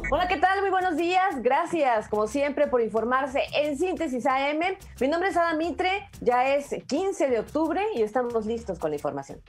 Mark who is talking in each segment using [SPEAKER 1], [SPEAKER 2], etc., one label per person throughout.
[SPEAKER 1] Hola, ¿qué tal? Muy buenos días. Gracias, como siempre, por informarse en Síntesis AM. Mi nombre es Ada Mitre, ya es 15 de octubre y estamos listos con la información.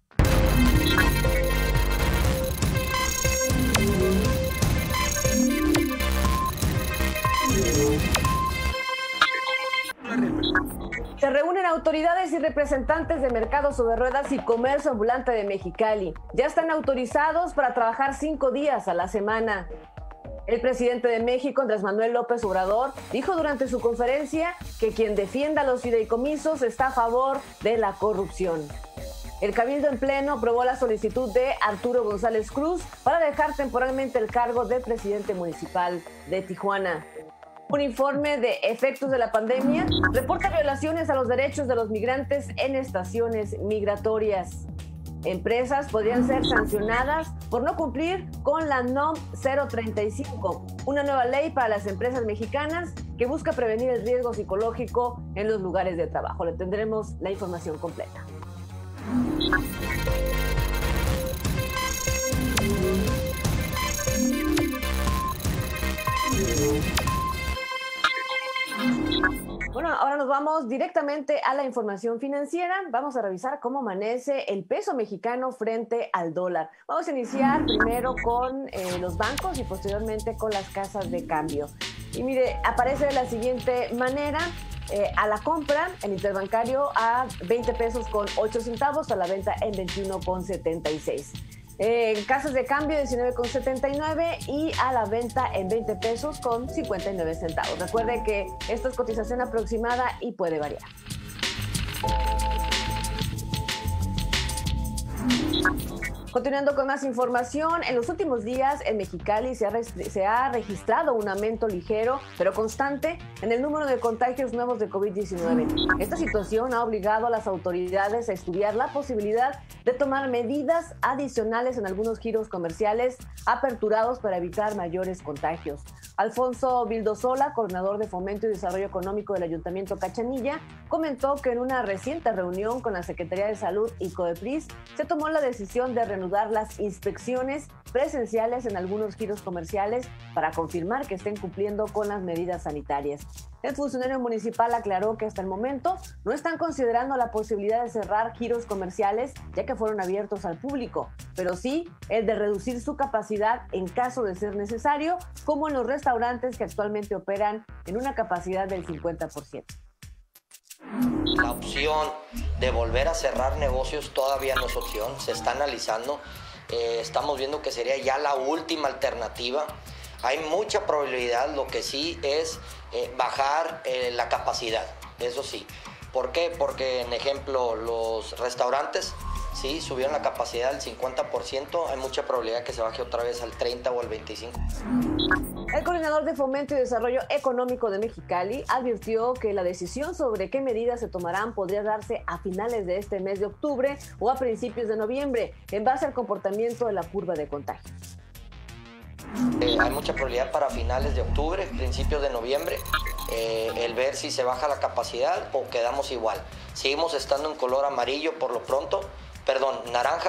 [SPEAKER 1] Se reúnen autoridades y representantes de Mercados Sobre Ruedas y Comercio Ambulante de Mexicali. Ya están autorizados para trabajar 5 días a la semana. El presidente de México, Andrés Manuel López Obrador, dijo durante su conferencia que quien defienda los fideicomisos está a favor de la corrupción. El Cabildo en Pleno aprobó la solicitud de Arturo González Cruz para dejar temporalmente el cargo de presidente municipal de Tijuana. Un informe de efectos de la pandemia reporta violaciones a los derechos de los migrantes en estaciones migratorias. Empresas podrían ser sancionadas por no cumplir con la NOM 035, una nueva ley para las empresas mexicanas que busca prevenir el riesgo psicológico en los lugares de trabajo. Le tendremos la información completa. Bueno, ahora nos vamos directamente a la información financiera. Vamos a revisar cómo amanece el peso mexicano frente al dólar. Vamos a iniciar primero con los bancos y posteriormente con las casas de cambio. Y mire, aparece de la siguiente manera. A la compra, el interbancario a 20 pesos con 8 centavos, a la venta en 21,76. Casas de cambio 19,79 y a la venta en 20 pesos con 59 centavos. Recuerde que esta es cotización aproximada y puede variar. Continuando con más información, en los últimos días en Mexicali se ha registrado un aumento ligero pero constante en el número de contagios nuevos de COVID-19. Esta situación ha obligado a las autoridades a estudiar la posibilidad de tomar medidas adicionales en algunos giros comerciales aperturados para evitar mayores contagios. Alfonso Vildosola, coordinador de Fomento y Desarrollo Económico del Ayuntamiento Cachanilla, comentó que en una reciente reunión con la Secretaría de Salud y COEPRIS se tomó la decisión de reanudar las inspecciones presenciales en algunos giros comerciales para confirmar que estén cumpliendo con las medidas sanitarias. El funcionario municipal aclaró que hasta el momento no están considerando la posibilidad de cerrar giros comerciales ya que fueron abiertos al público, pero sí el de reducir su capacidad en caso de ser necesario, como en los restaurantes que actualmente operan en una capacidad del 50%.
[SPEAKER 2] La opción de volver a cerrar negocios todavía no es opción, se está analizando, estamos viendo que sería ya la última alternativa. Hay mucha probabilidad, lo que sí es bajar la capacidad, eso sí. ¿Por qué? Porque, en ejemplo, los restaurantes sí subieron la capacidad al 50%, hay mucha probabilidad que se baje otra vez al 30 o al 25.
[SPEAKER 1] El coordinador de Fomento y Desarrollo Económico de Mexicali advirtió que la decisión sobre qué medidas se tomarán podría darse a finales de este mes de octubre o a principios de noviembre, en base al comportamiento de la curva de contagios.
[SPEAKER 2] Hay mucha probabilidad para finales de octubre, principios de noviembre, el ver si se baja la capacidad o quedamos igual. Seguimos estando en color amarillo por lo pronto, naranja.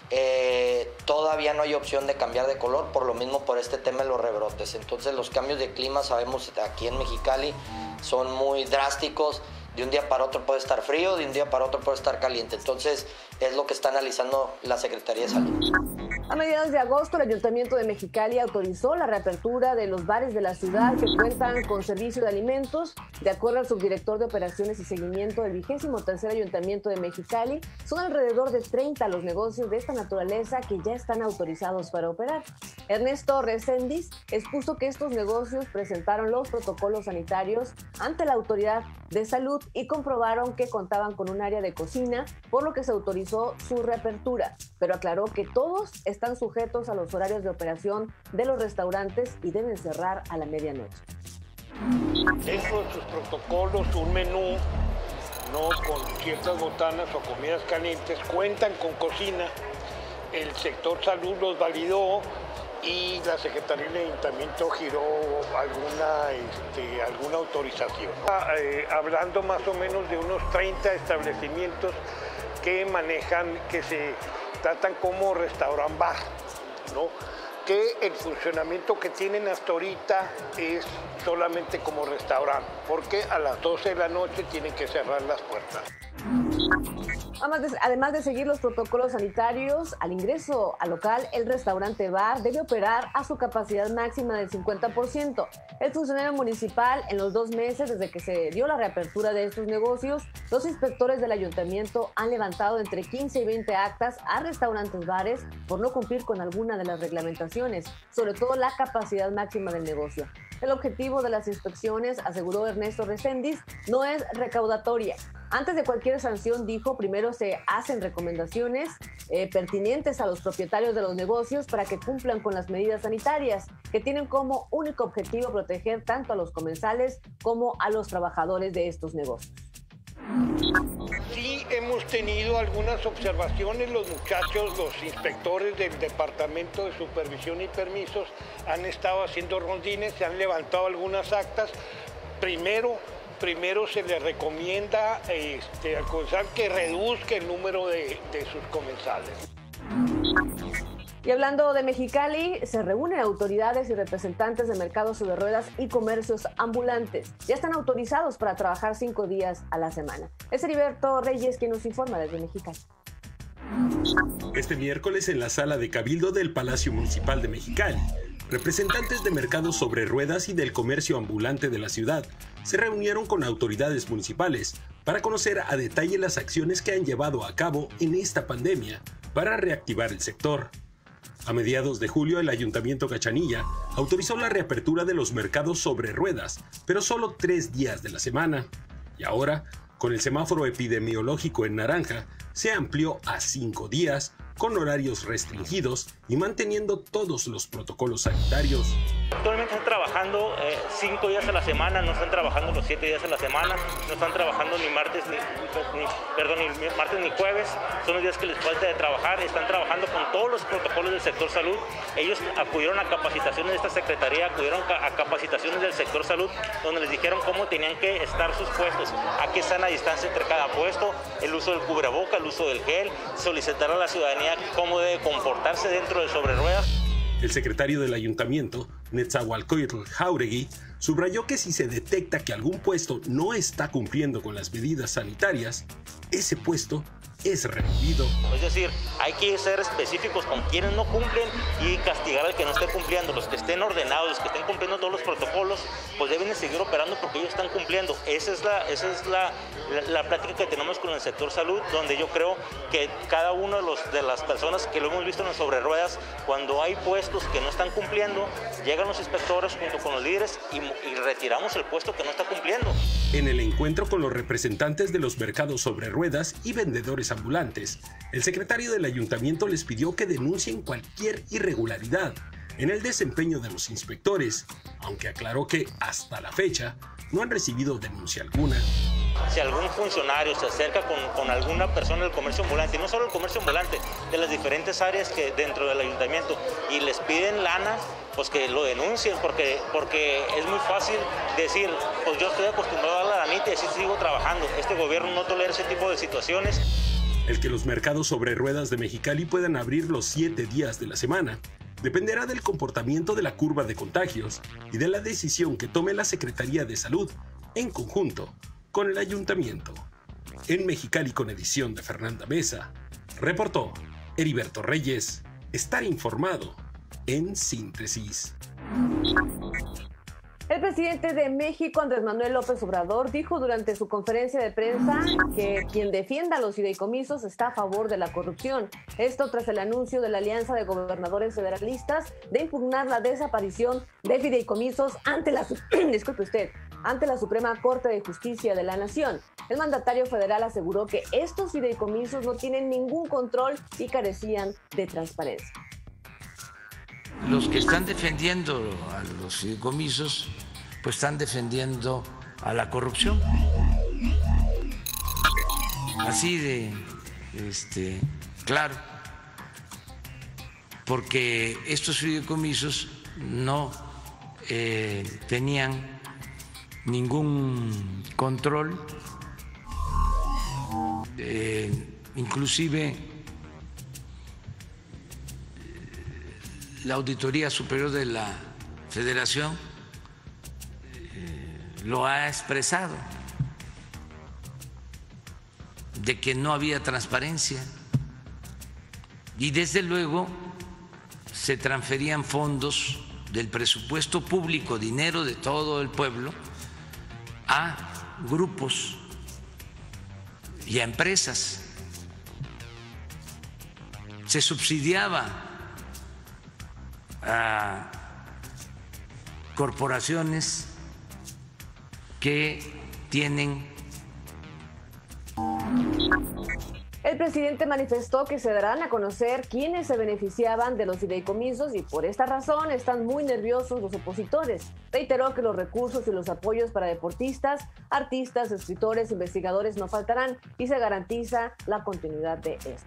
[SPEAKER 2] Todavía no hay opción de cambiar de color, por lo mismo por este tema de los rebrotes. Entonces los cambios de clima, sabemos aquí en Mexicali, son muy drásticos. De un día para otro puede estar frío, de un día para otro puede estar caliente. Entonces es lo que está analizando la Secretaría de Salud.
[SPEAKER 1] A mediados de agosto, el Ayuntamiento de Mexicali autorizó la reapertura de los bares de la ciudad que cuentan con servicio de alimentos. De acuerdo al subdirector de Operaciones y Seguimiento del 23º Ayuntamiento de Mexicali, son alrededor de 30 los negocios de esta naturaleza que ya están autorizados para operar. Ernesto Reséndiz expuso que estos negocios presentaron los protocolos sanitarios ante la Autoridad de Salud y comprobaron que contaban con un área de cocina, por lo que se autorizó su reapertura, pero aclaró que todos están sujetos a los horarios de operación de los restaurantes y deben cerrar a la medianoche.
[SPEAKER 3] Dentro de sus protocolos, un menú, no con ciertas botanas o comidas calientes, cuentan con cocina. El sector salud los validó y la Secretaría del Ayuntamiento giró alguna autorización. Hablando más o menos de unos 30 establecimientos que manejan, que se tratan como restaurant bar, ¿no? que el funcionamiento que tienen hasta ahorita es solamente como restaurante, porque a las 12 de la noche tienen que cerrar las puertas.
[SPEAKER 1] Además de seguir los protocolos sanitarios, al ingreso al local, el restaurante bar debe operar a su capacidad máxima del 50%. El funcionario municipal, en los 2 meses desde que se dio la reapertura de estos negocios, los inspectores del ayuntamiento han levantado entre 15 y 20 actas a restaurantes bares por no cumplir con alguna de las reglamentaciones, sobre todo la capacidad máxima del negocio. El objetivo de las inspecciones, aseguró Ernesto Reséndiz, no es recaudatoria. Antes de cualquier sanción, dijo, primero se hacen recomendaciones pertinentes a los propietarios de los negocios para que cumplan con las medidas sanitarias, que tienen como único objetivo proteger tanto a los comensales como a los trabajadores de estos negocios.
[SPEAKER 3] Sí, hemos tenido algunas observaciones. Los muchachos, los inspectores del Departamento de Supervisión y Permisos han estado haciendo rondines, se han levantado algunas actas. Primero se le recomienda al comensal que reduzca el número de sus comensales.
[SPEAKER 1] Y hablando de Mexicali, se reúnen autoridades y representantes de mercados sobre ruedas y comercios ambulantes. Ya están autorizados para trabajar 5 días a la semana. Es Heriberto Reyes quien nos informa desde Mexicali.
[SPEAKER 4] Este miércoles en la sala de Cabildo del Palacio Municipal de Mexicali, representantes de mercados sobre ruedas y del comercio ambulante de la ciudad se reunieron con autoridades municipales para conocer a detalle las acciones que han llevado a cabo en esta pandemia para reactivar el sector. A mediados de julio, el Ayuntamiento Cachanilla autorizó la reapertura de los mercados sobre ruedas, pero solo 3 días de la semana. Y ahora, con el semáforo epidemiológico en naranja, se amplió a 5 días, con horarios restringidos y manteniendo todos los protocolos sanitarios.
[SPEAKER 5] Actualmente están trabajando 5 días a la semana, no están trabajando los 7 días a la semana, no están trabajando ni martes ni jueves, son los días que les falta de trabajar, están trabajando con todos los protocolos del sector salud. Ellos acudieron a capacitaciones de esta secretaría, acudieron a capacitaciones del sector salud, donde les dijeron cómo tenían que estar sus puestos, a qué sana distancia entre cada puesto, el uso del cubreboca, el uso del gel, solicitar a la ciudadanía cómo debe comportarse dentro de sobre ruedas.
[SPEAKER 4] El secretario del ayuntamiento, Netzahualcóyotl Jáuregui, subrayó que si se detecta que algún puesto no está cumpliendo con las medidas sanitarias, ese puesto es removido.
[SPEAKER 5] Es decir, hay que ser específicos con quienes no cumplen y castigar al que no esté cumpliendo. Los que estén ordenados, los que estén cumpliendo todos los protocolos, pues deben de seguir operando porque ellos están cumpliendo. Esa es la plática que tenemos con el sector salud, donde yo creo que cada uno de las personas que lo hemos visto en las sobre ruedas, cuando hay puestos que no están cumpliendo, llegan los inspectores junto con los líderes y retiramos el puesto que no está cumpliendo.
[SPEAKER 4] En el encuentro con los representantes de los mercados sobre ruedas y vendedores ambulantes, el secretario del ayuntamiento les pidió que denuncien cualquier irregularidad en el desempeño de los inspectores, aunque aclaró que hasta la fecha no han recibido denuncia alguna.
[SPEAKER 5] Si algún funcionario se acerca con alguna persona del comercio ambulante, y no solo el comercio ambulante, de las diferentes áreas que dentro del ayuntamiento, y les piden lana, pues que lo denuncien, porque es muy fácil decir, pues yo estoy acostumbrado a dar la lanita y así sigo trabajando. Este gobierno no tolera ese tipo de situaciones.
[SPEAKER 4] El que los mercados sobre ruedas de Mexicali puedan abrir los 7 días de la semana dependerá del comportamiento de la curva de contagios y de la decisión que tome la Secretaría de Salud en conjunto con el ayuntamiento. En Mexicali, con edición de Fernanda Mesa, reportó Heriberto Reyes. Estar informado en síntesis.
[SPEAKER 1] El presidente de México, Andrés Manuel López Obrador, dijo durante su conferencia de prensa que quien defienda los fideicomisos está a favor de la corrupción. Esto tras el anuncio de la Alianza de Gobernadores Federalistas de impugnar la desaparición de fideicomisos ante la Suprema Corte de Justicia de la Nación. El mandatario federal aseguró que estos fideicomisos no tienen ningún control y carecían de transparencia.
[SPEAKER 6] Los que están defendiendo a los fideicomisos, pues están defendiendo a la corrupción. Así de claro. Porque estos fideicomisos no tenían ningún control, inclusive la Auditoría Superior de la Federación lo ha expresado, de que no había transparencia y desde luego se transferían fondos del presupuesto público, dinero de todo el pueblo, a grupos y a empresas. Se subsidiaba a corporaciones que tienen.
[SPEAKER 1] El presidente manifestó que se darán a conocer quiénes se beneficiaban de los fideicomisos y por esta razón están muy nerviosos los opositores. Reiteró que los recursos y los apoyos para deportistas, artistas, escritores, investigadores no faltarán y se garantiza la continuidad de estos.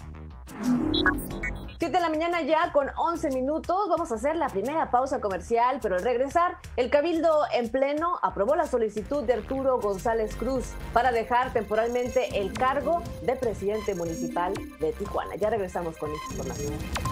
[SPEAKER 1] 7 de la mañana ya con 11 minutos. Vamos a hacer la primera pausa comercial, pero al regresar, el Cabildo en pleno aprobó la solicitud de Arturo González Cruz para dejar temporalmente el cargo de presidente municipal de Tijuana. Ya regresamos con esta información.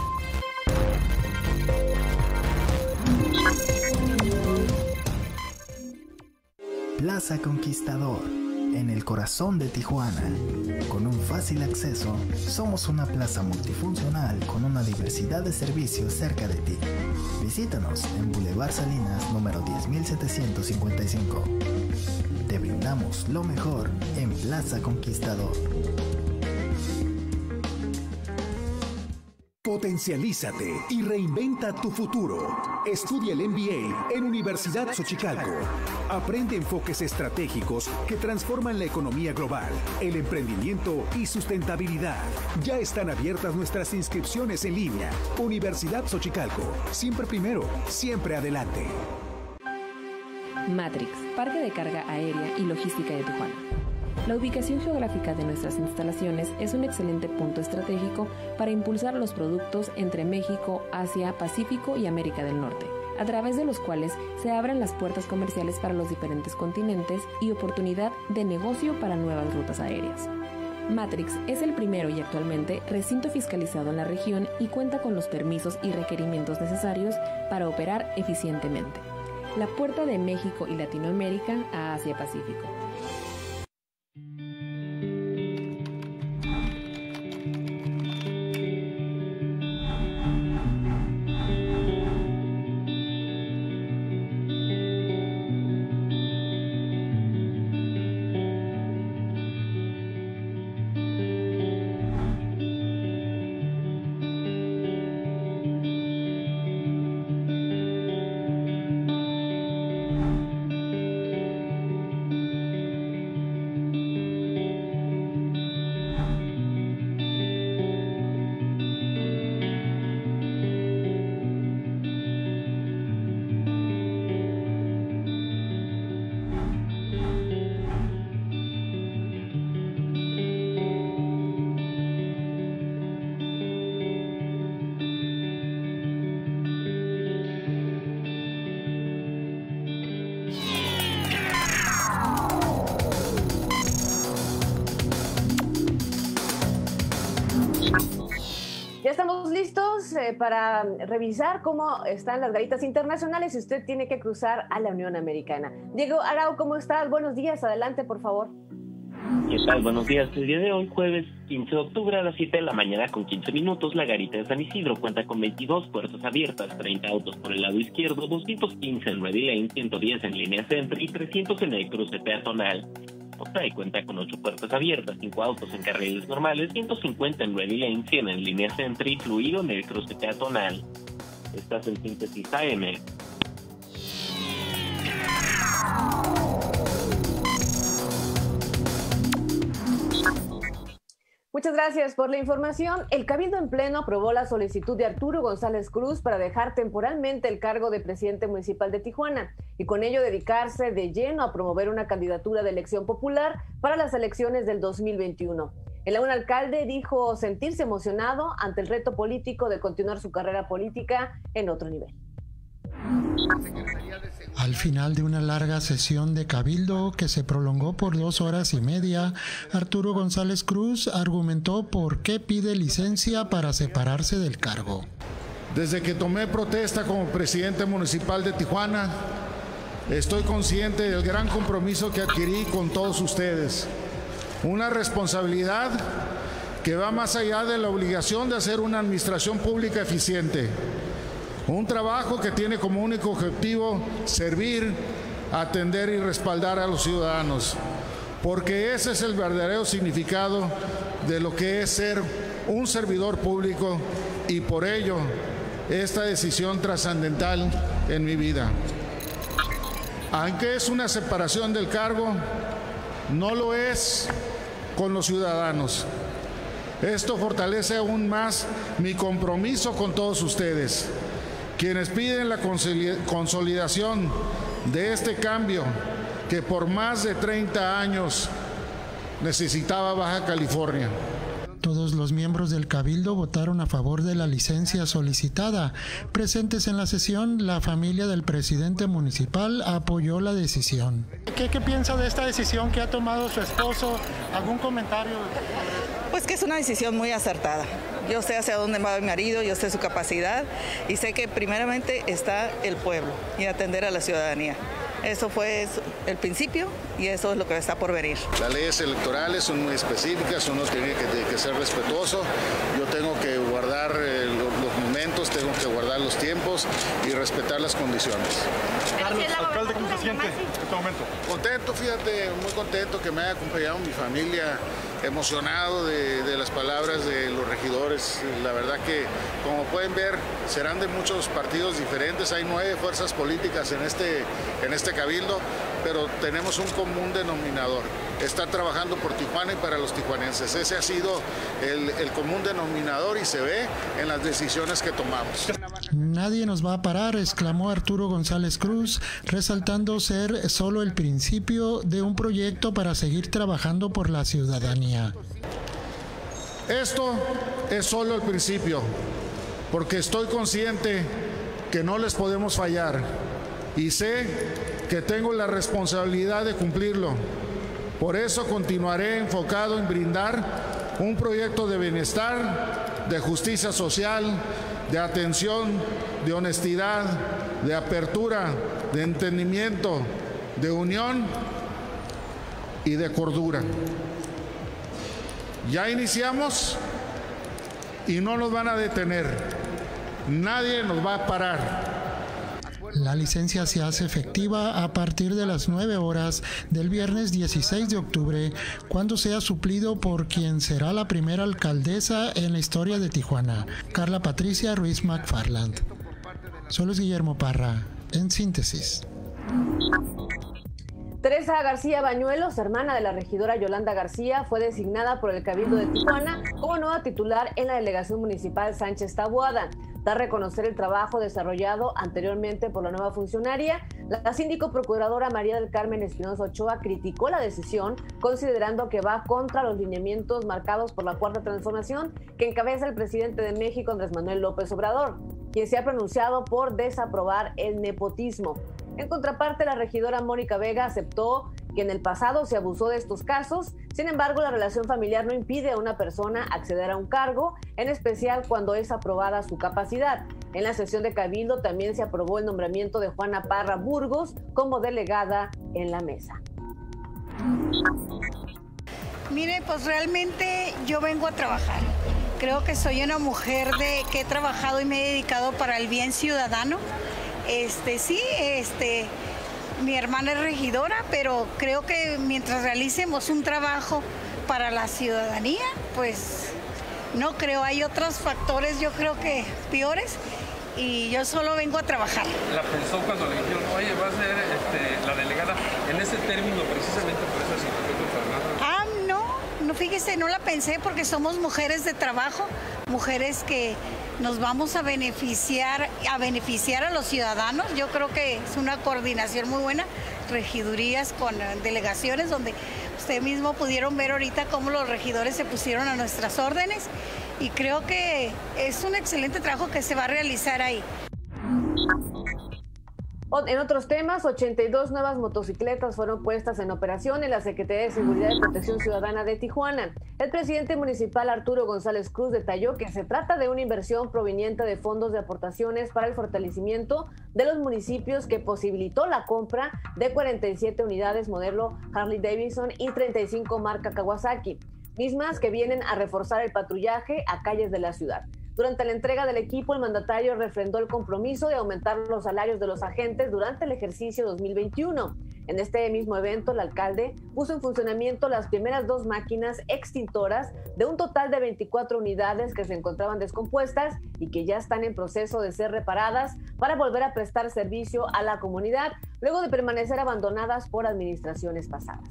[SPEAKER 7] Plaza Conquistador, en el corazón de Tijuana. Con un fácil acceso, somos una plaza multifuncional con una diversidad de servicios cerca de ti. Visítanos en Boulevard Salinas, número 10755. Te brindamos lo mejor en Plaza Conquistador.
[SPEAKER 8] Potencialízate y reinventa tu futuro. Estudia el MBA en Universidad Xochicalco. Aprende enfoques estratégicos que transforman la economía global, el emprendimiento y sustentabilidad. Ya están abiertas nuestras inscripciones en línea. Universidad Xochicalco. Siempre primero, siempre adelante.
[SPEAKER 9] Matrix, Parque de Carga Aérea y Logística de Tijuana. La ubicación geográfica de nuestras instalaciones es un excelente punto estratégico para impulsar los productos entre México, Asia, Pacífico y América del Norte, a través de los cuales se abren las puertas comerciales para los diferentes continentes y oportunidad de negocio para nuevas rutas aéreas. Matrix es el primero y actualmente recinto fiscalizado en la región y cuenta con los permisos y requerimientos necesarios para operar eficientemente. La puerta de México y Latinoamérica a Asia-Pacífico.
[SPEAKER 1] Ya estamos listos para revisar cómo están las garitas internacionales si usted tiene que cruzar a la Unión Americana. Diego Arau, ¿cómo estás? Buenos días, adelante, por favor.
[SPEAKER 10] ¿Qué tal? Buenos días. El día de hoy, jueves 15 de octubre a las 7 de la mañana con 15 minutos, la garita de San Isidro cuenta con 22 puertas abiertas, 30 autos por el lado izquierdo, 215 en Ready Lane, 110 en línea centro y 300 en el cruce peatonal. Octay cuenta con 8 puertas abiertas, 5 autos en carriles normales, 150 en Ready Lane, 100 en línea centro y fluido en el cruce peatonal. Estás en Síntesis AM.
[SPEAKER 1] Muchas gracias por la información. El Cabildo en pleno aprobó la solicitud de Arturo González Cruz para dejar temporalmente el cargo de presidente municipal de Tijuana y con ello dedicarse de lleno a promover una candidatura de elección popular para las elecciones del 2021. El aún alcalde dijo sentirse emocionado ante el reto político de continuar su carrera política en otro nivel.
[SPEAKER 11] Al final de una larga sesión de cabildo que se prolongó por 2 horas y media, Arturo González Cruz argumentó por qué pide licencia para separarse del cargo.
[SPEAKER 12] Desde que tomé protesta como presidente municipal de Tijuana, estoy consciente del gran compromiso que adquirí con todos ustedes. Una responsabilidad que va más allá de la obligación de hacer una administración pública eficiente. Un trabajo que tiene como único objetivo servir, atender y respaldar a los ciudadanos. Porque ese es el verdadero significado de lo que es ser un servidor público y por ello esta decisión trascendental en mi vida. Aunque es una separación del cargo, no lo es con los ciudadanos. Esto fortalece aún más mi compromiso con todos ustedes, quienes piden la consolidación de este cambio que por más de 30 años necesitaba Baja California.
[SPEAKER 11] Todos los miembros del Cabildo votaron a favor de la licencia solicitada. Presentes en la sesión, la familia del presidente municipal apoyó la decisión.
[SPEAKER 13] ¿Qué piensa de esta decisión que ha tomado su esposo? ¿Algún comentario?
[SPEAKER 14] Pues que es una decisión muy acertada. Yo sé hacia dónde va mi marido, yo sé su capacidad y sé que primeramente está el pueblo y atender a la ciudadanía. Eso fue el principio y eso es lo que está por venir.
[SPEAKER 12] Las leyes electorales son muy específicas, uno tiene que ser respetuoso. Yo tengo que guardar los momentos, tengo que guardar los tiempos y respetar las condiciones.
[SPEAKER 13] Carlos, alcalde, ¿cómo se siente en este momento?
[SPEAKER 12] Contento, fíjate, muy contento que me haya acompañado mi familia, emocionado de las palabras de los regidores. La verdad que, como pueden ver, serán de muchos partidos diferentes. Hay 9 fuerzas políticas en este cabildo, pero tenemos un común denominador. Está trabajando por Tijuana y para los tijuanenses. Ese ha sido el común denominador y se ve en las decisiones que tomamos.
[SPEAKER 11] Nadie nos va a parar, exclamó Arturo González Cruz, resaltando ser solo el principio de un proyecto para seguir trabajando por la ciudadanía.
[SPEAKER 12] Esto es solo el principio, porque estoy consciente que no les podemos fallar y sé que tengo la responsabilidad de cumplirlo. Por eso continuaré enfocado en brindar un proyecto de bienestar, de justicia social, de atención, de honestidad, de apertura, de entendimiento, de unión y de cordura. Ya iniciamos y no nos van a detener. Nadie nos va a parar.
[SPEAKER 11] La licencia se hace efectiva a partir de las 9 horas del viernes 16 de octubre, cuando sea suplido por quien será la primera alcaldesa en la historia de Tijuana, Carla Patricia Ruiz McFarland. Solo es Guillermo Parra, en síntesis.
[SPEAKER 1] Teresa García Bañuelos, hermana de la regidora Yolanda García, fue designada por el Cabildo de Tijuana como nueva titular en la delegación municipal Sánchez Taboada. Da a reconocer el trabajo desarrollado anteriormente por la nueva funcionaria. La síndico procuradora María del Carmen Espinosa Ochoa criticó la decisión, considerando que va contra los lineamientos marcados por la Cuarta Transformación que encabeza el presidente de México, Andrés Manuel López Obrador, quien se ha pronunciado por desaprobar el nepotismo. En contraparte, la regidora Mónica Vega aceptó que en el pasado se abusó de estos casos. Sin embargo, la relación familiar no impide a una persona acceder a un cargo, en especial cuando es aprobada su capacidad. En la sesión de Cabildo también se aprobó el nombramiento de Juana Parra Burgos como delegada en la mesa.
[SPEAKER 15] Mire, pues realmente yo vengo a trabajar. Creo que soy una mujer que he trabajado y me he dedicado para el bien ciudadano. Mi hermana es regidora, pero creo que mientras realicemos un trabajo para la ciudadanía, pues no creo, hay otros factores, yo creo que peores, y yo solo vengo a trabajar.
[SPEAKER 16] ¿La pensó cuando le dijeron, oye, va a ser la delegada en ese término precisamente por esa situación de Fernanda?
[SPEAKER 15] No, fíjese, no la pensé porque somos mujeres de trabajo, mujeres que nos vamos a beneficiar a los ciudadanos. Yo creo que es una coordinación muy buena, regidurías con delegaciones, donde usted mismo pudieron ver ahorita cómo los regidores se pusieron a nuestras órdenes, y creo que es un excelente trabajo que se va a realizar ahí.
[SPEAKER 1] En otros temas, 82 nuevas motocicletas fueron puestas en operación en la Secretaría de Seguridad y Protección Ciudadana de Tijuana. El presidente municipal Arturo González Cruz detalló que se trata de una inversión proveniente de fondos de aportaciones para el fortalecimiento de los municipios que posibilitó la compra de 47 unidades modelo Harley Davidson y 35 marca Kawasaki, mismas que vienen a reforzar el patrullaje a calles de la ciudad. Durante la entrega del equipo, el mandatario refrendó el compromiso de aumentar los salarios de los agentes durante el ejercicio 2021. En este mismo evento, el alcalde puso en funcionamiento las primeras 2 máquinas extintoras de un total de 24 unidades que se encontraban descompuestas y que ya están en proceso de ser reparadas para volver a prestar servicio a la comunidad, luego de permanecer abandonadas por administraciones pasadas.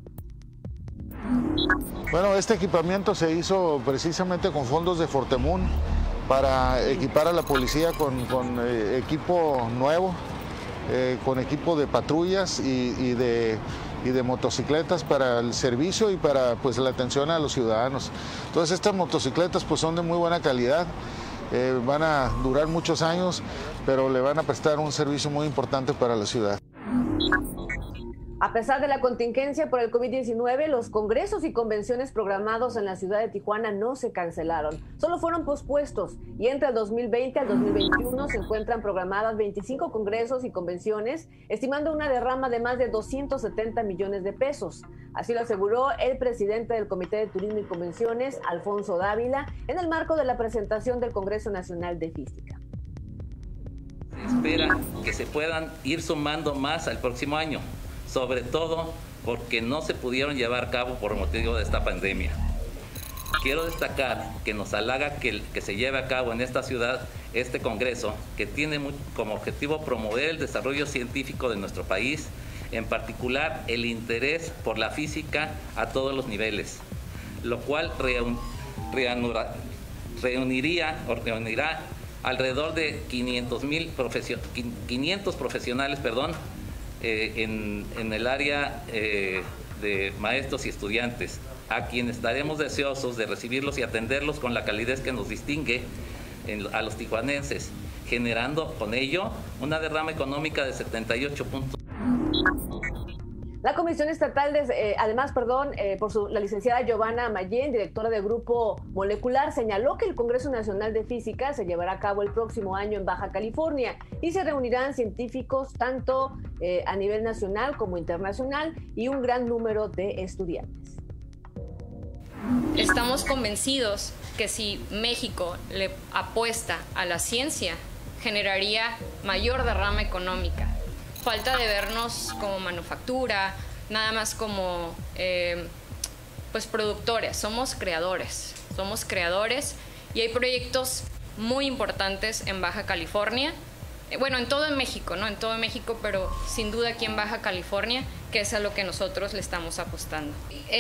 [SPEAKER 12] Bueno, este equipamiento se hizo precisamente con fondos de Fortemun para equipar a la policía con equipo nuevo, con equipo de patrullas y de motocicletas para el servicio y para pues la atención a los ciudadanos. Entonces estas motocicletas pues son de muy buena calidad, van a durar muchos años, pero le van a prestar un servicio muy importante para la ciudad.
[SPEAKER 1] A pesar de la contingencia por el COVID-19, los congresos y convenciones programados en la ciudad de Tijuana no se cancelaron, solo fueron pospuestos, y entre el 2020 al 2021 se encuentran programadas 25 congresos y convenciones, estimando una derrama de más de 270 millones de pesos. Así lo aseguró el presidente del Comité de Turismo y Convenciones, Alfonso Dávila, en el marco de la presentación del Congreso Nacional de Física.
[SPEAKER 17] Se espera que se puedan ir sumando más al próximo año, sobre todo porque no se pudieron llevar a cabo por motivo de esta pandemia. Quiero destacar que nos halaga que se lleve a cabo en esta ciudad este congreso, que tiene como objetivo promover el desarrollo científico de nuestro país, en particular el interés por la física a todos los niveles, lo cual reunirá alrededor de 500 profesionales, en el área de maestros y estudiantes, a quienes estaremos deseosos de recibirlos y atenderlos con la calidez que nos distingue a los tijuanenses, generando con ello una derrama económica de 78 puntos.
[SPEAKER 1] La Comisión Estatal, la licenciada Giovanna Mayén, directora del Grupo Molecular, señaló que el Congreso Nacional de Física se llevará a cabo el próximo año en Baja California y se reunirán científicos tanto a nivel nacional como internacional y un gran número de estudiantes.
[SPEAKER 18] Estamos convencidos que si México le apuesta a la ciencia, generaría mayor derrama económica. Falta de vernos como manufactura, nada más como productores. Somos creadores y hay proyectos muy importantes en Baja California, en todo México, ¿no? En todo México, pero sin duda aquí en Baja California, que es a lo que nosotros le estamos apostando.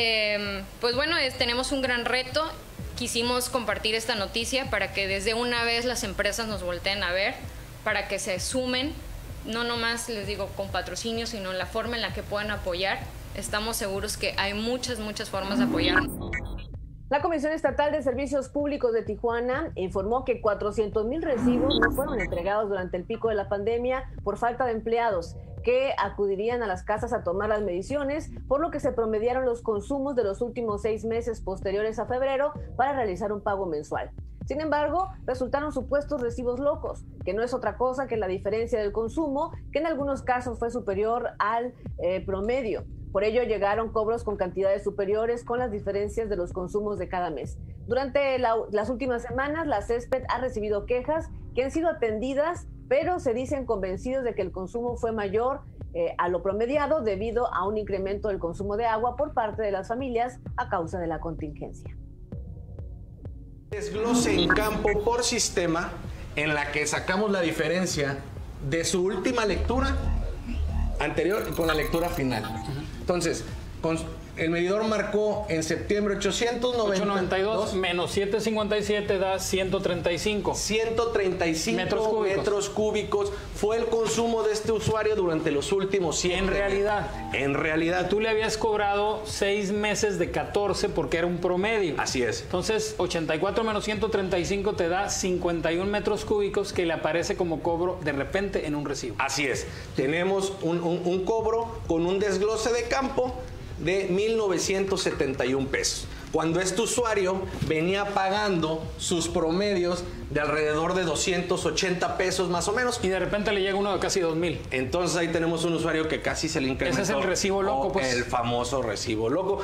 [SPEAKER 18] Tenemos un gran reto. Quisimos compartir esta noticia para que desde una vez las empresas nos volteen a ver, para que se sumen, no nomás les digo con patrocinio, sino en la forma en la que puedan apoyar. Estamos seguros que hay muchas formas de apoyar.
[SPEAKER 1] La Comisión Estatal de Servicios Públicos de Tijuana informó que 400,000 recibos no fueron entregados durante el pico de la pandemia por falta de empleados que acudirían a las casas a tomar las mediciones, por lo que se promediaron los consumos de los últimos 6 meses posteriores a febrero para realizar un pago mensual. Sin embargo, resultaron supuestos recibos locos, que no es otra cosa que la diferencia del consumo, que en algunos casos fue superior al promedio. Por ello, llegaron cobros con cantidades superiores con las diferencias de los consumos de cada mes. Durante las últimas semanas, la CESPED ha recibido quejas que han sido atendidas, pero se dicen convencidos de que el consumo fue mayor a lo promediado debido a un incremento del consumo de agua por parte de las familias a causa de la contingencia.
[SPEAKER 19] Desglose en campo por sistema en la que sacamos la diferencia de su última lectura anterior y con la lectura final. Entonces, el medidor marcó en septiembre 892
[SPEAKER 20] menos 757 da 135.
[SPEAKER 19] 135 metros cúbicos fue el consumo de este usuario durante los últimos 7
[SPEAKER 20] En realidad,
[SPEAKER 19] En realidad...
[SPEAKER 20] Tú le habías cobrado 6 meses de 14 porque era un promedio.
[SPEAKER 19] Así es.
[SPEAKER 20] Entonces, 84 menos 135 te da 51 metros cúbicos que le aparece como cobro de repente en un recibo.
[SPEAKER 19] Así es. Tenemos un cobro con un desglose de campo de 1,971 pesos. Cuando este usuario venía pagando sus promedios de alrededor de 280 pesos más o menos.
[SPEAKER 20] Y de repente le llega uno de casi 2,000.
[SPEAKER 19] Entonces ahí tenemos un usuario que casi se le incrementó.
[SPEAKER 20] Ese es el recibo loco, pues.
[SPEAKER 19] El famoso recibo loco.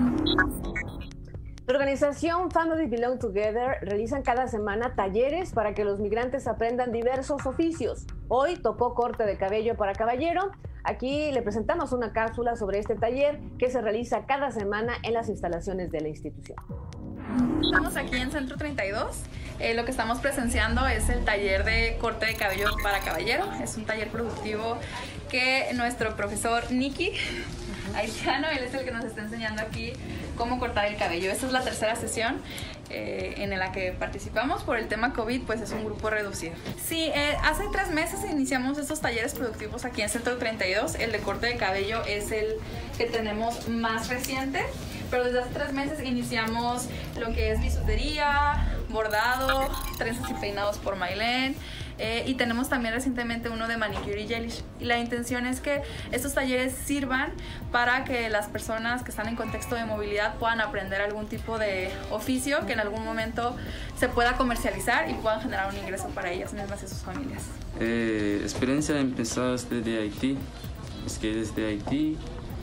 [SPEAKER 1] La organización Family Belong Together realizan cada semana talleres para que los migrantes aprendan diversos oficios. Hoy tocó corte de cabello para caballero. Aquí le presentamos una cápsula sobre este taller que se realiza cada semana en las instalaciones de la institución.
[SPEAKER 21] Estamos aquí en Centro 32. Lo que estamos presenciando es el taller de corte de cabello para caballero. Es un taller productivo que nuestro profesor Nicky Haitiano, él es el que nos está enseñando aquí cómo cortar el cabello. Esta es la tercera sesión en la que participamos. Por el tema COVID, pues es un grupo reducido. Sí, hace 3 meses iniciamos estos talleres productivos aquí en Centro 32. El de corte de cabello es el que tenemos más reciente, pero desde hace 3 meses iniciamos lo que es bisutería, bordado, trenzas y peinados por Maylene. Y tenemos también recientemente uno de manicure y gelish. Y la intención es que estos talleres sirvan para que las personas que están en contexto de movilidad puedan aprender algún tipo de oficio que en algún momento se pueda comercializar y puedan generar un ingreso para ellas mismas y sus familias.
[SPEAKER 22] Experiencia empezó desde Haití. Es que desde Haití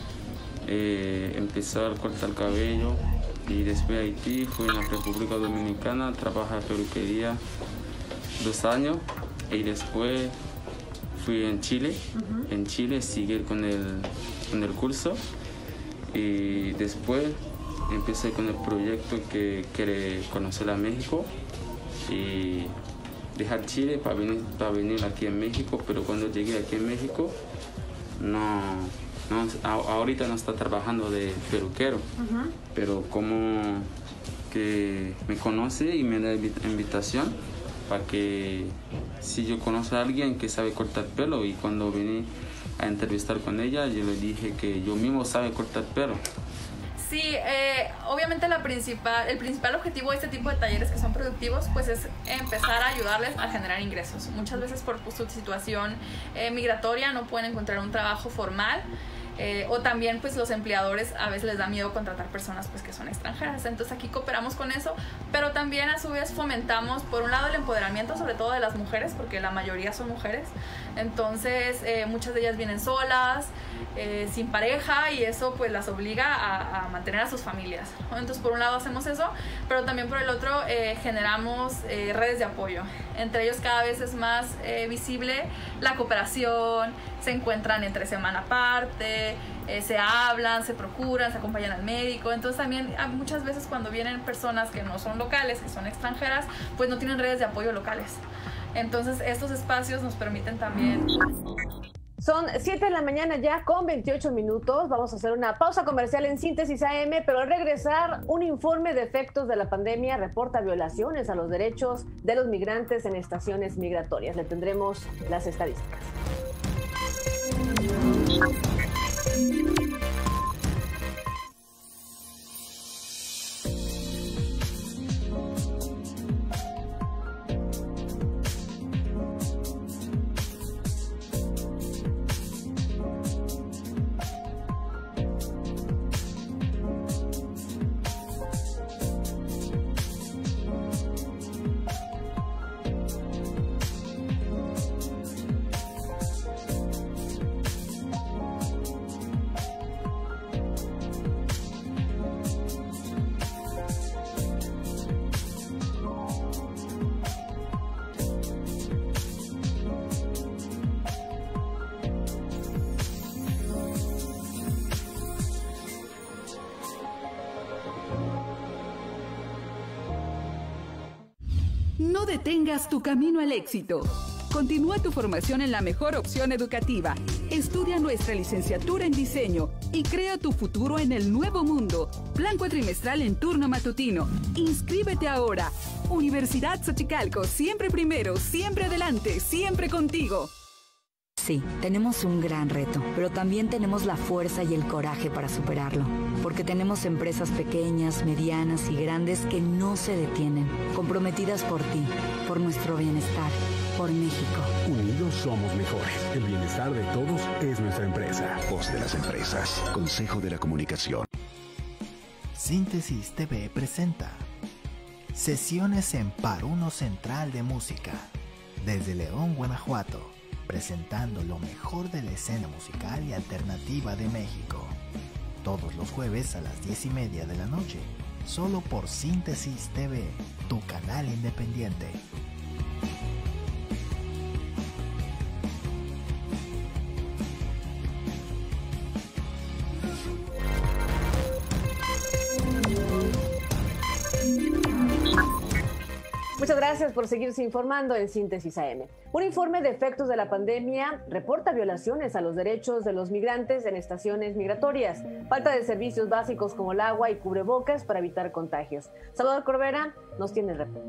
[SPEAKER 22] empezó a cortar el cabello y después de Haití fui en la República Dominicana a trabajar en peluquería 2 años y después fui en Chile. En Chile seguir con el curso y después empecé con el proyecto que quiere conocer a México y dejar Chile para venir aquí en México, pero cuando llegué aquí en México ahorita no está trabajando de peluquero, pero como que me conoce y me da invitación para que si yo conozco a alguien que sabe cortar pelo, y cuando vine a entrevistar con ella yo le dije que yo mismo sabe cortar pelo.
[SPEAKER 21] Sí, obviamente el principal objetivo de este tipo de talleres que son productivos pues es empezar a ayudarles a generar ingresos. Muchas veces por su situación migratoria no pueden encontrar un trabajo formal. O también pues los empleadores a veces les da miedo contratar personas pues que son extranjeras, entonces aquí cooperamos con eso, pero también a su vez fomentamos por un lado el empoderamiento sobre todo de las mujeres, porque la mayoría son mujeres, entonces muchas de ellas vienen solas, sin pareja, y eso pues las obliga a mantener a sus familias, ¿no? Entonces por un lado hacemos eso, pero también por el otro generamos redes de apoyo. Entre ellos cada vez es más visible la cooperación, se encuentran entre semana aparte, se hablan, se procuran, se acompañan al médico. Entonces también muchas veces cuando vienen personas que no son locales, que son extranjeras, pues no tienen redes de apoyo locales. Entonces estos espacios nos permiten también...
[SPEAKER 1] Son 7 de la mañana ya con 28 minutos. Vamos a hacer una pausa comercial en Síntesis AM, pero al regresar, un informe de efectos de la pandemia reporta violaciones a los derechos de los migrantes en estaciones migratorias. Le tendremos las estadísticas.
[SPEAKER 23] No detengas tu camino al éxito. Continúa tu formación en la mejor opción educativa. Estudia nuestra licenciatura en diseño y crea tu futuro en el nuevo mundo. Plan cuatrimestral en turno matutino. Inscríbete ahora. Universidad Xochicalco, siempre primero, siempre adelante, siempre contigo.
[SPEAKER 2] Sí, tenemos un gran reto, pero también tenemos la fuerza y el coraje para superarlo, porque tenemos empresas pequeñas, medianas y grandes que no se detienen, comprometidas por ti, por nuestro bienestar, por México.
[SPEAKER 8] Unidos somos mejores. El bienestar de todos es nuestra empresa. Voz de las empresas. Consejo de la Comunicación.
[SPEAKER 7] Síntesis TV presenta sesiones en Paruno Central de Música, desde León, Guanajuato, presentando lo mejor de la escena musical y alternativa de México. Todos los jueves a las 10:30 de la noche, solo por Síntesis TV, tu canal independiente.
[SPEAKER 1] Muchas gracias por seguirse informando en Síntesis AM. Un informe de efectos de la pandemia reporta violaciones a los derechos de los migrantes en estaciones migratorias, falta de servicios básicos como el agua y cubrebocas para evitar contagios. Salvador Corbera nos tiene el reporte.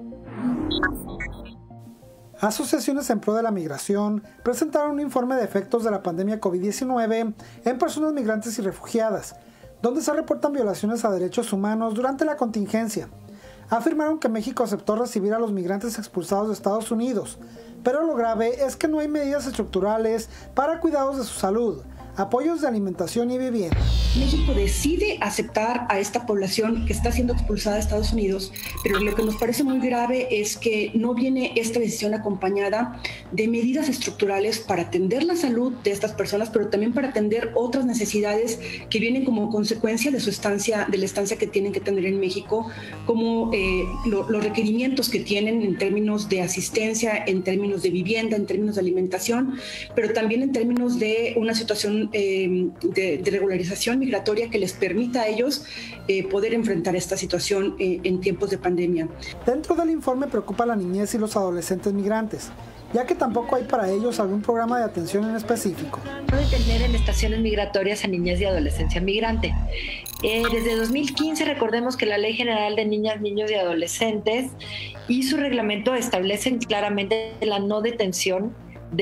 [SPEAKER 3] Asociaciones en pro de la migración presentaron un informe de efectos de la pandemia COVID-19 en personas migrantes y refugiadas, donde se reportan violaciones a derechos humanos durante la contingencia. Afirmaron que México aceptó recibir a los migrantes expulsados de Estados Unidos, pero lo grave es que no hay medidas estructurales para cuidados de su salud, apoyos de alimentación y vivienda.
[SPEAKER 5] México decide aceptar a esta población que está siendo expulsada de Estados Unidos, pero lo que nos parece muy grave es que no viene esta decisión acompañada de medidas estructurales para atender la salud de estas personas, pero también para atender otras necesidades que vienen como consecuencia de su estancia, de la estancia que tienen que tener en México, como los requerimientos que tienen en términos de asistencia, en términos de vivienda, en términos de alimentación, pero también en términos de una situación de regularización migratoria que les permita a ellos poder enfrentar esta situación en tiempos de pandemia.
[SPEAKER 3] Dentro del informe preocupa la niñez y los adolescentes migrantes, ya que tampoco hay para ellos algún programa de atención en específico.
[SPEAKER 24] De tener en estaciones migratorias a niñez y adolescencia migrante. Desde 2015 recordemos que la Ley General de Niñas, Niños y Adolescentes y su reglamento establecen claramente la no detención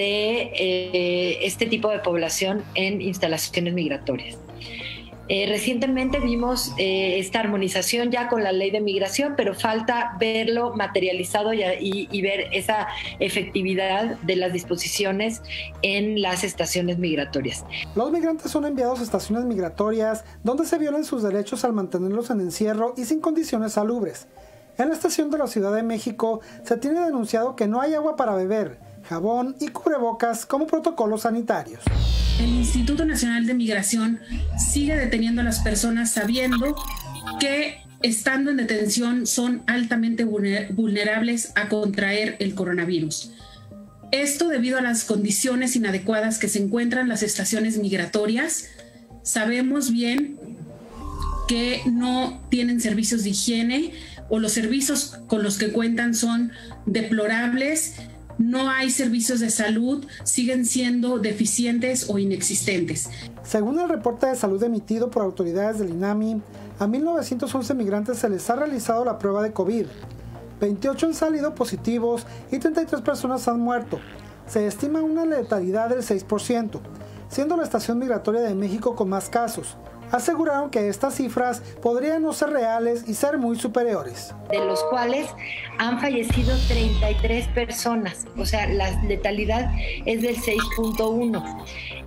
[SPEAKER 24] de este tipo de población en instalaciones migratorias. Recientemente vimos esta armonización ya con la ley de migración, pero falta verlo materializado y ver esa efectividad de las disposiciones en las estaciones migratorias.
[SPEAKER 3] Los migrantes son enviados a estaciones migratorias donde se violan sus derechos al mantenerlos en encierro y sin condiciones salubres. En la estación de la Ciudad de México se tiene denunciado que no hay agua para beber, jabón y cubrebocas como protocolos sanitarios.
[SPEAKER 25] El Instituto Nacional de Migración sigue deteniendo a las personas sabiendo que estando en detención son altamente vulnerables a contraer el coronavirus. Esto debido a las condiciones inadecuadas que se encuentran las estaciones migratorias. Sabemos bien que no tienen servicios de higiene o los servicios con los que cuentan son deplorables. No hay servicios de salud, siguen siendo deficientes o inexistentes.
[SPEAKER 3] Según el reporte de salud emitido por autoridades del INAMI, a 1,911 migrantes se les ha realizado la prueba de COVID. 28 han salido positivos y 33 personas han muerto. Se estima una letalidad del 6%, siendo la estación migratoria de México con más casos. Aseguraron que estas cifras podrían no ser reales y ser muy superiores.
[SPEAKER 24] De los cuales han fallecido 33 personas, o sea, la letalidad es del 6.1.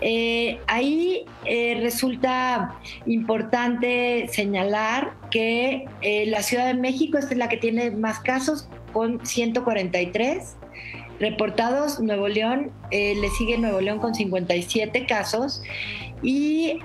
[SPEAKER 24] Ahí resulta importante señalar que la Ciudad de México es la que tiene más casos, con 143 reportados. Nuevo León, le sigue Nuevo León con 57 casos y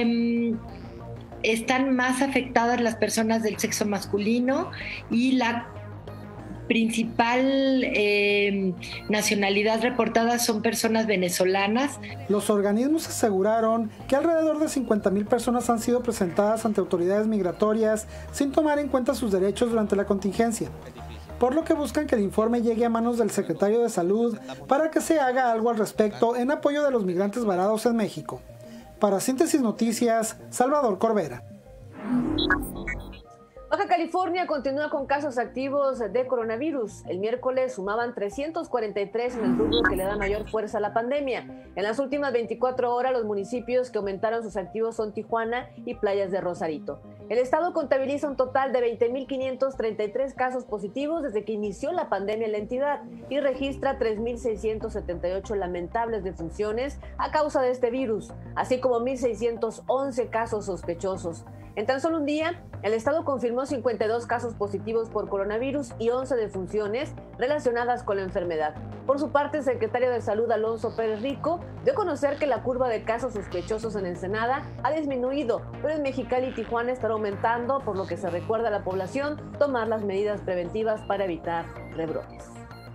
[SPEAKER 24] están más afectadas las personas del sexo masculino y la principal nacionalidad reportada son personas venezolanas.
[SPEAKER 3] Los organismos aseguraron que alrededor de 50,000 personas han sido presentadas ante autoridades migratorias sin tomar en cuenta sus derechos durante la contingencia, por lo que buscan que el informe llegue a manos del secretario de Salud para que se haga algo al respecto en apoyo de los migrantes varados en México. Para Síntesis Noticias, Salvador Corbera.
[SPEAKER 1] Baja California continúa con casos activos de coronavirus. El miércoles sumaban 343 en el rubro que le da mayor fuerza a la pandemia. En las últimas 24 horas, los municipios que aumentaron sus activos son Tijuana y Playas de Rosarito. El estado contabiliza un total de 20.533 casos positivos desde que inició la pandemia en la entidad y registra 3.678 lamentables defunciones a causa de este virus, así como 1.611 casos sospechosos. En tan solo un día, el estado confirmó 52 casos positivos por coronavirus y 11 defunciones relacionadas con la enfermedad. Por su parte, el secretario de Salud, Alonso Pérez Rico, dio a conocer que la curva de casos sospechosos en Ensenada ha disminuido, pero en Mexicali y Tijuana estará aumentando, por lo que se recuerda a la población tomar las medidas preventivas para evitar rebrotes.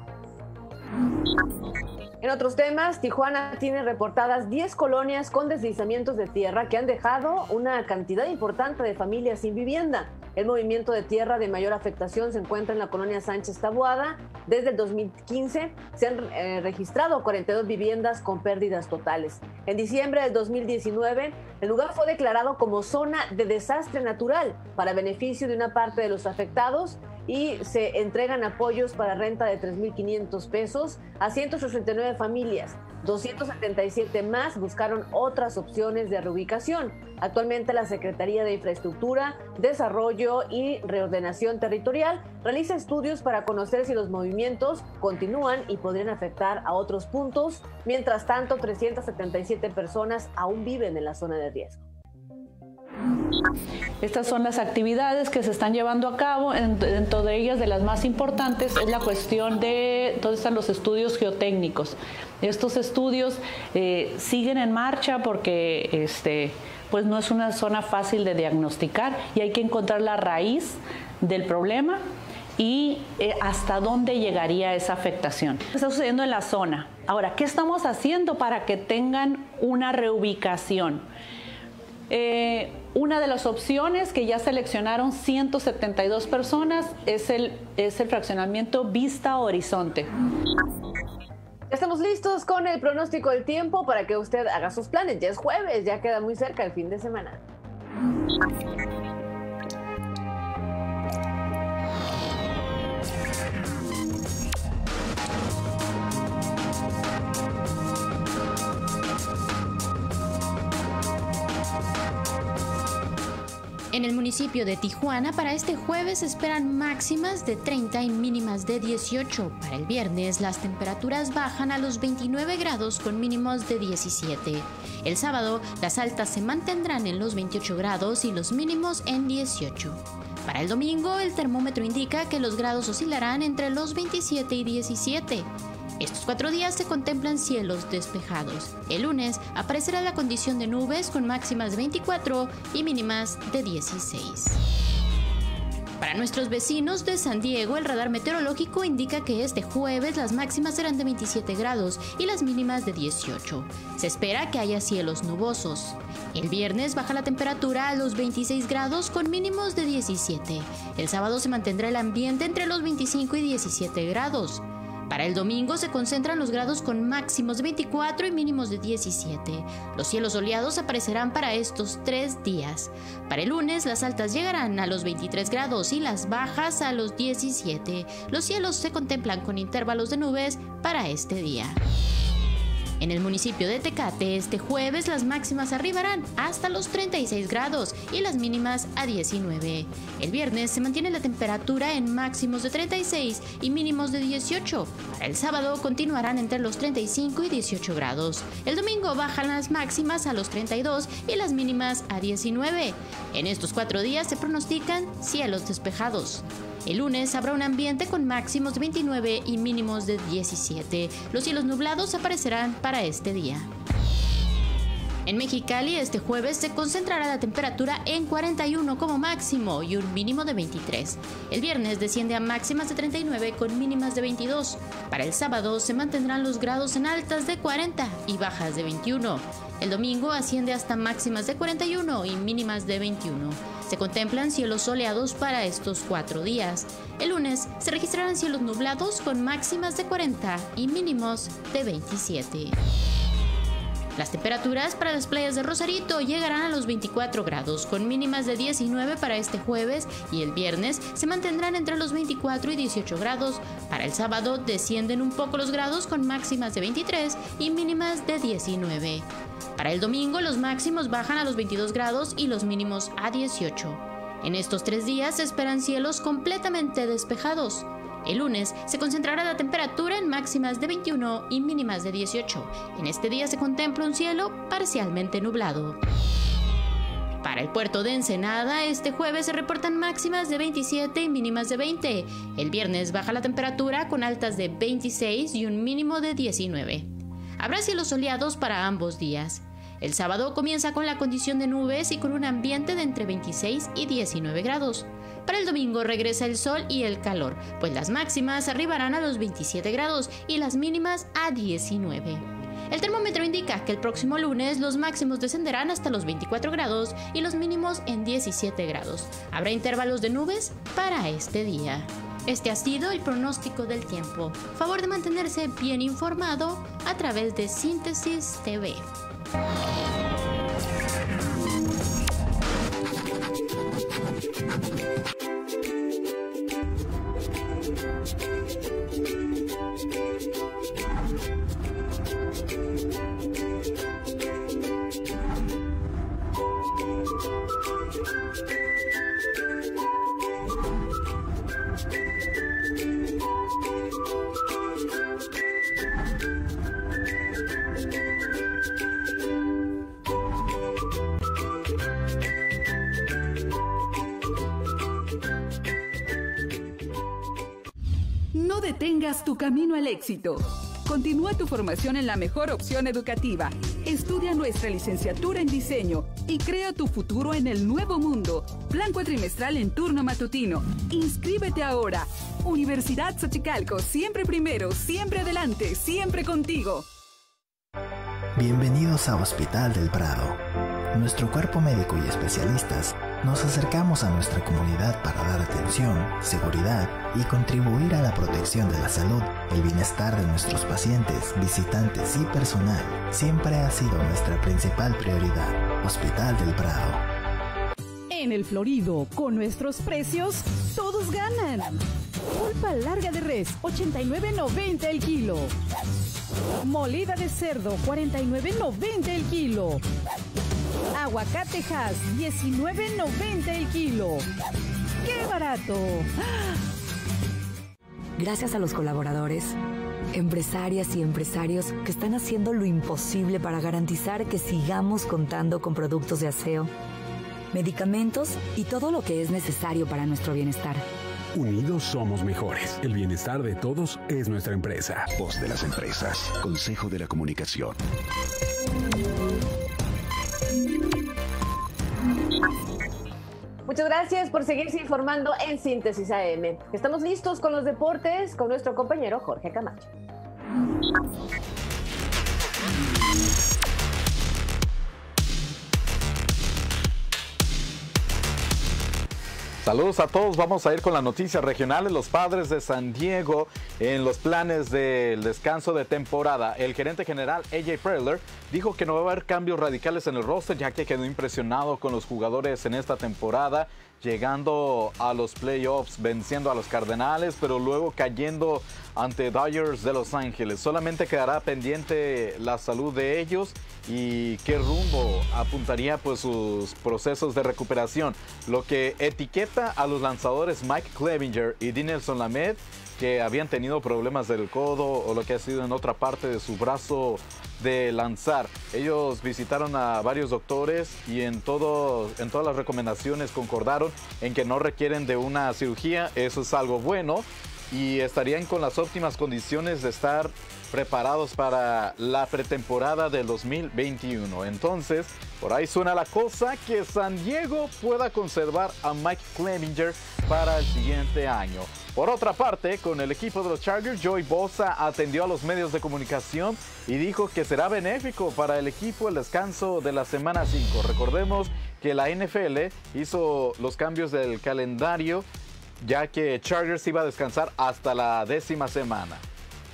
[SPEAKER 1] En otros temas, Tijuana tiene reportadas 10 colonias con deslizamientos de tierra que han dejado una cantidad importante de familias sin vivienda. El movimiento de tierra de mayor afectación se encuentra en la colonia Sánchez Taboada. Desde el 2015 se han registrado 42 viviendas con pérdidas totales. En diciembre del 2019, el lugar fue declarado como zona de desastre natural para beneficio de una parte de los afectados y se entregan apoyos para renta de 3.500 pesos a 169 familias. 277 más buscaron otras opciones de reubicación. Actualmente la Secretaría de Infraestructura, Desarrollo y Reordenación Territorial realiza estudios para conocer si los movimientos continúan y podrían afectar a otros puntos. Mientras tanto, 377 personas aún viven en la zona de riesgo.
[SPEAKER 4] Estas son las actividades que se están llevando a cabo. Dentro de ellas, de las más importantes, es la cuestión de dónde están los estudios geotécnicos. Estos estudios siguen en marcha porque pues no es una zona fácil de diagnosticar y hay que encontrar la raíz del problema y hasta dónde llegaría esa afectación. ¿Qué está sucediendo en la zona? Ahora, ¿qué estamos haciendo para que tengan una reubicación? Una de las opciones que ya seleccionaron 172 personas es el fraccionamiento Vista Horizonte.
[SPEAKER 1] Estamos listos con el pronóstico del tiempo para que usted haga sus planes. Ya es jueves, ya queda muy cerca el fin de semana.
[SPEAKER 6] En el municipio de Tijuana, para este jueves se esperan máximas de 30 y mínimas de 18. Para el viernes, las temperaturas bajan a los 29 grados con mínimos de 17. El sábado, las altas se mantendrán en los 28 grados y los mínimos en 18. Para el domingo, el termómetro indica que los grados oscilarán entre los 27 y 17. Estos 4 días se contemplan cielos despejados. El lunes aparecerá la condición de nubes con máximas de 24 y mínimas de 16. Para nuestros vecinos de San Diego, el radar meteorológico indica que este jueves las máximas serán de 27 grados y las mínimas de 18. Se espera que haya cielos nubosos. El viernes baja la temperatura a los 26 grados con mínimos de 17. El sábado se mantendrá el ambiente entre los 25 y 17 grados. Para el domingo se concentran los grados con máximos de 24 y mínimos de 17. Los cielos soleados aparecerán para estos 3 días. Para el lunes las altas llegarán a los 23 grados y las bajas a los 17. Los cielos se contemplan con intervalos de nubes para este día. En el municipio de Tecate, este jueves las máximas arribarán hasta los 36 grados y las mínimas a 19. El viernes se mantiene la temperatura en máximos de 36 y mínimos de 18. Para el sábado continuarán entre los 35 y 18 grados. El domingo bajan las máximas a los 32 y las mínimas a 19. En estos 4 días se pronostican cielos despejados. El lunes habrá un ambiente con máximos de 29 y mínimos de 17. Los cielos nublados aparecerán para este día. En Mexicali, este jueves se concentrará la temperatura en 41 como máximo y un mínimo de 23. El viernes desciende a máximas de 39 con mínimas de 22. Para el sábado se mantendrán los grados en altas de 40 y bajas de 21. El domingo asciende hasta máximas de 41 y mínimas de 21. Se contemplan cielos soleados para estos 4 días. El lunes se registrarán cielos nublados con máximas de 40 y mínimos de 27. Las temperaturas para las playas de Rosarito llegarán a los 24 grados, con mínimas de 19 para este jueves, y el viernes se mantendrán entre los 24 y 18 grados. Para el sábado descienden un poco los grados con máximas de 23 y mínimas de 19. Para el domingo los máximos bajan a los 22 grados y los mínimos a 18. En estos 3 días se esperan cielos completamente despejados. El lunes se concentrará la temperatura en máximas de 21 y mínimas de 18. En este día se contempla un cielo parcialmente nublado. Para el puerto de Ensenada, este jueves se reportan máximas de 27 y mínimas de 20. El viernes baja la temperatura con altas de 26 y un mínimo de 19. Habrá cielos soleados para ambos días. El sábado comienza con la condición de nubes y con un ambiente de entre 26 y 19 grados. Para el domingo regresa el sol y el calor, pues las máximas arribarán a los 27 grados y las mínimas a 19. El termómetro indica que el próximo lunes los máximos descenderán hasta los 24 grados y los mínimos en 17 grados. Habrá intervalos de nubes para este día. Este ha sido el pronóstico del tiempo. Favor de mantenerse bien informado a través de Síntesis TV.
[SPEAKER 23] No detengas tu camino al éxito. Continúa tu formación en la mejor opción educativa. Estudia nuestra licenciatura en diseño y crea tu futuro en el nuevo mundo. Plan cuatrimestral en turno matutino. Inscríbete ahora. Universidad Xochicalco, siempre primero, siempre adelante, siempre contigo.
[SPEAKER 7] Bienvenidos a Hospital del Prado. Nuestro cuerpo médico y especialistas nos acercamos a nuestra comunidad para dar atención, seguridad y contribuir a la protección de la salud. El bienestar de nuestros pacientes, visitantes y personal siempre ha sido nuestra principal prioridad. Hospital del Prado.
[SPEAKER 9] En El Florido, con nuestros precios, todos ganan. Pulpa larga de res, 89.90 el kilo. Molida de cerdo, 49.90 el kilo. Aguacate Hass, 19.90 el kilo. ¡Qué barato!
[SPEAKER 2] Gracias a los colaboradores, empresarias y empresarios que están haciendo lo imposible para garantizar que sigamos contando con productos de aseo, medicamentos y todo lo que es necesario para nuestro bienestar.
[SPEAKER 10] Unidos somos mejores. El bienestar de todos es nuestra empresa.
[SPEAKER 8] Voz de las empresas. Consejo de la Comunicación.
[SPEAKER 1] Muchas gracias por seguirse informando en Síntesis AM. Estamos listos con los deportes con nuestro compañero Jorge Camacho.
[SPEAKER 11] Saludos a todos, vamos a ir con las noticias regionales. Los Padres de San Diego en los planes del descanso de temporada. El gerente general AJ Preller dijo que no va a haber cambios radicales en el roster, ya que quedó impresionado con los jugadores en esta temporada, llegando a los playoffs, venciendo a los Cardenales, pero luego cayendo ante Dodgers de Los Ángeles. Solamente quedará pendiente la salud de ellos y qué rumbo apuntaría pues sus procesos de recuperación. Lo que etiqueta a los lanzadores Mike Clevinger y Dinelson Lamet, que habían tenido problemas del codo o lo que ha sido en otra parte de su brazo de lanzar. Ellos visitaron a varios doctores y en todas las recomendaciones concordaron en que no requieren de una cirugía. Eso es algo bueno y estarían con las óptimas condiciones de estar preparados para la pretemporada del 2021. Entonces, por ahí suena la cosa que San Diego pueda conservar a Mike Clevinger para el siguiente año. Por otra parte, con el equipo de los Chargers, Joey Bosa atendió a los medios de comunicación y dijo que será benéfico para el equipo el descanso de la semana 5. Recordemos que la NFL hizo los cambios del calendario, ya que Chargers iba a descansar hasta la 10ª semana.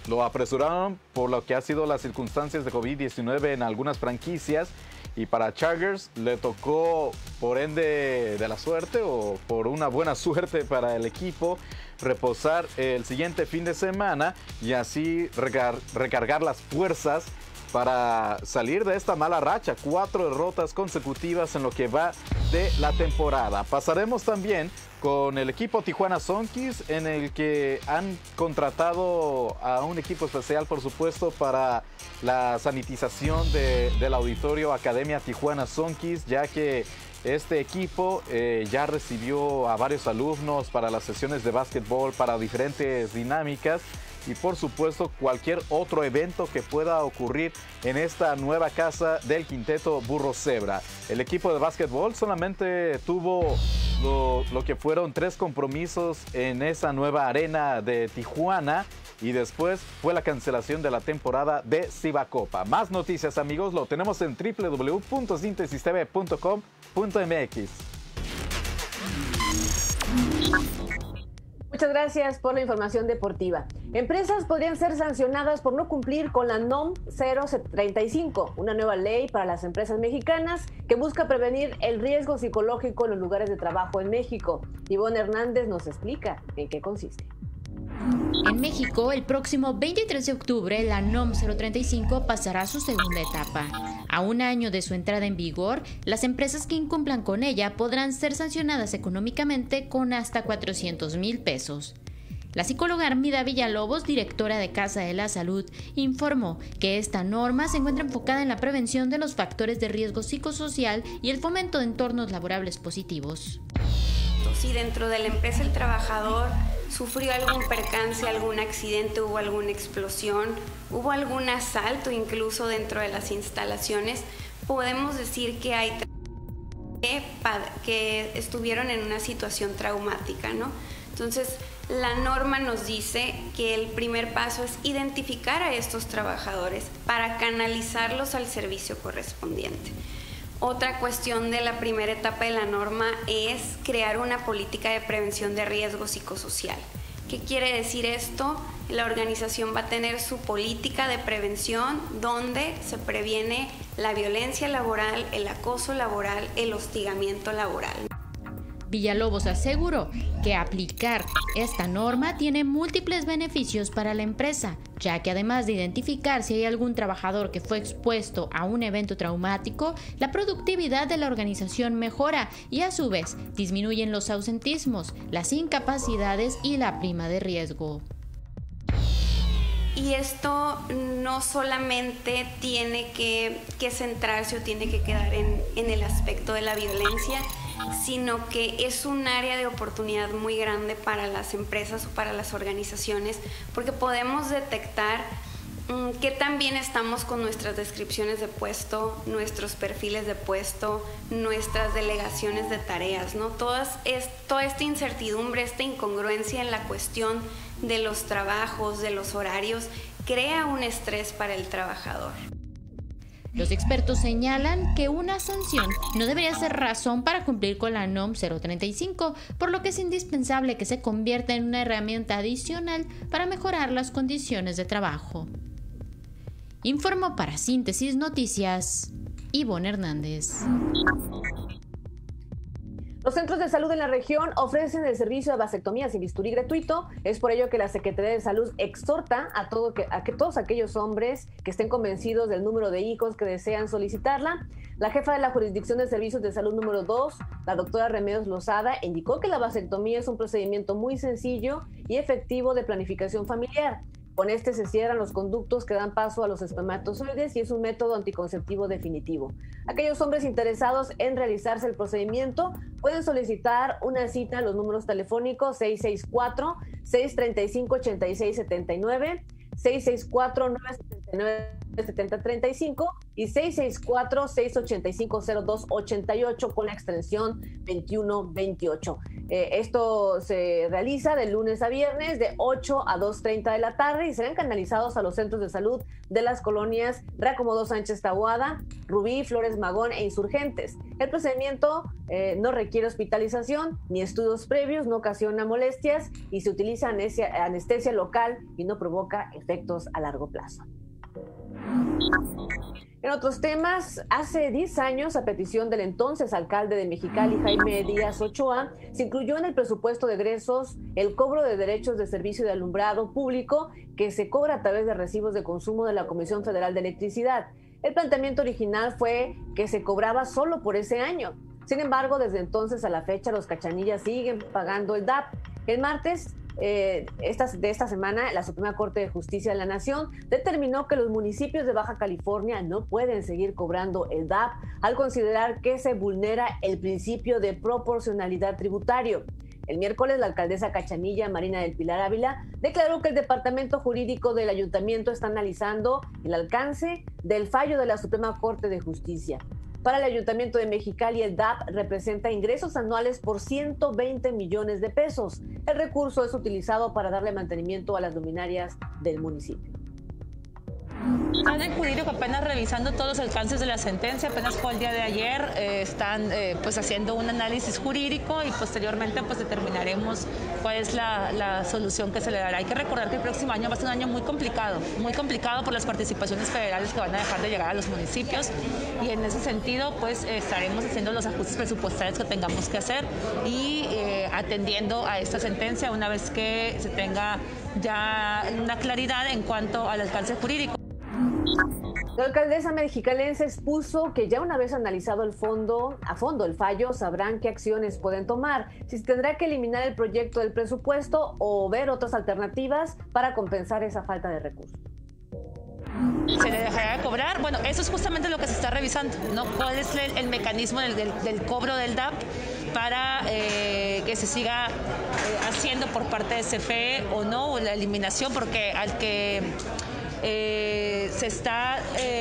[SPEAKER 11] lo apresuraron por lo que ha sido las circunstancias de COVID-19 en algunas franquicias. Y para Chargers le tocó, por ende de la suerte o por una buena suerte para el equipo, reposar el siguiente fin de semana y así recargar las fuerzas para salir de esta mala racha. 4 derrotas consecutivas en lo que va de la temporada. Pasaremos también con el equipo Tijuana Sonkis, en el que han contratado a un equipo especial, por supuesto, para la sanitización del auditorio Academia Tijuana Sonkis, ya que este equipo ya recibió a varios alumnos para las sesiones de básquetbol, para diferentes dinámicas y por supuesto cualquier otro evento que pueda ocurrir en esta nueva casa del quinteto Burro Zebra. El equipo de básquetbol solamente tuvo lo que fueron 3 compromisos en esa nueva arena de Tijuana y después fue la cancelación de la temporada de Cibacopa. Más noticias, amigos, lo tenemos en www.sintesistv.com.mx.
[SPEAKER 1] Muchas gracias por la información deportiva. Empresas podrían ser sancionadas por no cumplir con la NOM 035, una nueva ley para las empresas mexicanas que busca prevenir el riesgo psicológico en los lugares de trabajo en México. Ivonne Hernández nos explica en qué consiste.
[SPEAKER 6] En México, el próximo 23 de octubre, la NOM 035 pasará a su segunda etapa. A un año de su entrada en vigor, las empresas que incumplan con ella podrán ser sancionadas económicamente con hasta 400,000 pesos. La psicóloga Armida Villalobos, directora de Casa de la Salud, informó que esta norma se encuentra enfocada en la prevención de los factores de riesgo psicosocial y el fomento de entornos laborables positivos.
[SPEAKER 12] Si dentro de la empresa el trabajador sufrió algún percance, algún accidente, hubo alguna explosión, hubo algún asalto incluso dentro de las instalaciones, podemos decir que hay que estuvieron en una situación traumática, ¿no? Entonces, la norma nos dice que el primer paso es identificar a estos trabajadores para canalizarlos al servicio correspondiente. Otra cuestión de la primera etapa de la norma es crear una política de prevención de riesgo psicosocial. ¿Qué quiere decir esto? La organización va a tener su política de prevención donde se previene la violencia laboral, el acoso laboral, el hostigamiento laboral.
[SPEAKER 6] Villalobos aseguró que aplicar esta norma tiene múltiples beneficios para la empresa, ya que además de identificar si hay algún trabajador que fue expuesto a un evento traumático, la productividad de la organización mejora y a su vez disminuyen los ausentismos, las incapacidades y la prima de riesgo.
[SPEAKER 12] Y esto no solamente tiene que centrarse o tiene que quedar en el aspecto de la violencia, sino que es un área de oportunidad muy grande para las empresas o para las organizaciones, porque podemos detectar que también estamos con nuestras descripciones de puesto, nuestros perfiles de puesto, nuestras delegaciones de tareas, ¿no? Toda esta incertidumbre, esta incongruencia en la cuestión de los trabajos, de los horarios, crea un estrés para el trabajador.
[SPEAKER 6] Los expertos señalan que una sanción no debería ser razón para cumplir con la NOM 035, por lo que es indispensable que se convierta en una herramienta adicional para mejorar las condiciones de trabajo. Informó para Síntesis Noticias, Ivonne Hernández.
[SPEAKER 1] Los centros de salud en la región ofrecen el servicio de vasectomía sin bisturí gratuito. Es por ello que la Secretaría de Salud exhorta a que todos aquellos hombres que estén convencidos del número de hijos que desean solicitarla. La jefa de la Jurisdicción de Servicios de Salud número 2, la doctora Remedios Lozada, indicó que la vasectomía es un procedimiento muy sencillo y efectivo de planificación familiar. Con este se cierran los conductos que dan paso a los espermatozoides y es un método anticonceptivo definitivo. Aquellos hombres interesados en realizarse el procedimiento pueden solicitar una cita a los números telefónicos 664-635-8679, 664-979. 7035 y 664-685-0288 con la extensión 2128. Esto se realiza de lunes a viernes de 8 a 2:30 de la tarde y serán canalizados a los centros de salud de las colonias Reacomodo Sánchez Taboada, Rubí, Flores Magón e Insurgentes. El procedimiento no requiere hospitalización ni estudios previos, no ocasiona molestias y se utiliza anestesia local y no provoca efectos a largo plazo. En otros temas, hace 10 años, a petición del entonces alcalde de Mexicali, Jaime Díaz Ochoa, se incluyó en el presupuesto de egresos el cobro de derechos de servicio de alumbrado público que se cobra a través de recibos de consumo de la Comisión Federal de Electricidad. El planteamiento original fue que se cobraba solo por ese año. Sin embargo, desde entonces a la fecha, los cachanillas siguen pagando el DAP. El martes de esta semana, la Suprema Corte de Justicia de la Nación determinó que los municipios de Baja California no pueden seguir cobrando el DAP al considerar que se vulnera el principio de proporcionalidad tributario. El miércoles, la alcaldesa cachanilla Marina del Pilar Ávila declaró que el departamento jurídico del ayuntamiento está analizando el alcance del fallo de la Suprema Corte de Justicia. Para el Ayuntamiento de Mexicali, el DAP representa ingresos anuales por 120 millones de pesos. El recurso es utilizado para darle mantenimiento a las luminarias del municipio.
[SPEAKER 13] Están en jurídico apenas revisando todos los alcances de la sentencia, apenas fue el día de ayer, están pues haciendo un análisis jurídico y posteriormente pues determinaremos cuál es la solución que se le dará. Hay que recordar que el próximo año va a ser un año muy complicado por las participaciones federales que van a dejar de llegar a los municipios y en ese sentido pues estaremos haciendo los ajustes presupuestarios que tengamos que hacer y atendiendo a esta sentencia una vez que se tenga ya una claridad en cuanto al alcance jurídico.
[SPEAKER 1] La alcaldesa mexicalense expuso que ya una vez analizado a fondo el fallo, sabrán qué acciones pueden tomar, si se tendrá que eliminar el proyecto del presupuesto o ver otras alternativas para compensar esa falta de recursos.
[SPEAKER 13] ¿Se le dejará de cobrar? Bueno, eso es justamente lo que se está revisando, ¿no? ¿Cuál es el mecanismo del cobro del DAP para que se siga haciendo por parte de CFE o no, o la eliminación, porque al que se está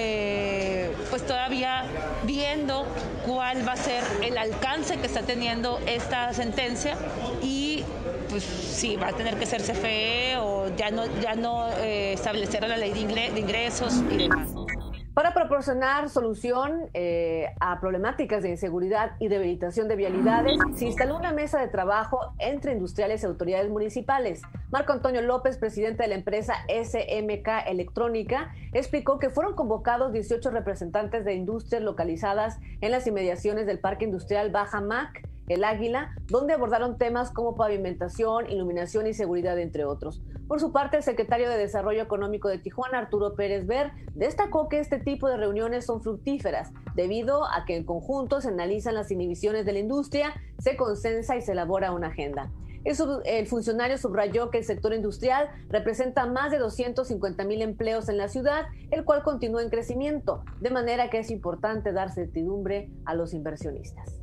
[SPEAKER 13] pues todavía viendo cuál va a ser el alcance que está teniendo esta sentencia y pues sí, va a tener que ser CFE o ya no establecer la ley de ingresos y demás.
[SPEAKER 1] Para proporcionar solución a problemáticas de inseguridad y rehabilitación de vialidades, se instaló una mesa de trabajo entre industriales y autoridades municipales. Marco Antonio López, presidente de la empresa SMK Electrónica, explicó que fueron convocados 18 representantes de industrias localizadas en las inmediaciones del Parque Industrial Baja Mac, El Águila, donde abordaron temas como pavimentación, iluminación y seguridad, entre otros. Por su parte, el secretario de Desarrollo Económico de Tijuana, Arturo Pérez Ver, destacó que este tipo de reuniones son fructíferas, debido a que en conjunto se analizan las inhibiciones de la industria, se consensa y se elabora una agenda. El funcionario subrayó que el sector industrial representa más de 250,000 empleos en la ciudad, el cual continúa en crecimiento, de manera que es importante dar certidumbre a los inversionistas.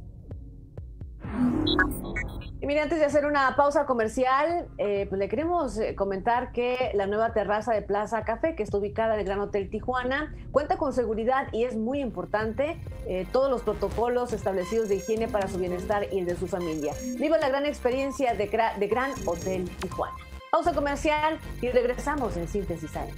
[SPEAKER 1] Y mire, antes de hacer una pausa comercial, pues le queremos comentar que la nueva terraza de Plaza Café, que está ubicada en el Gran Hotel Tijuana, cuenta con seguridad y es muy importante todos los protocolos establecidos de higiene para su bienestar y el de su familia. Viva la gran experiencia de Gran Hotel Tijuana. Pausa comercial y regresamos en Síntesis AM.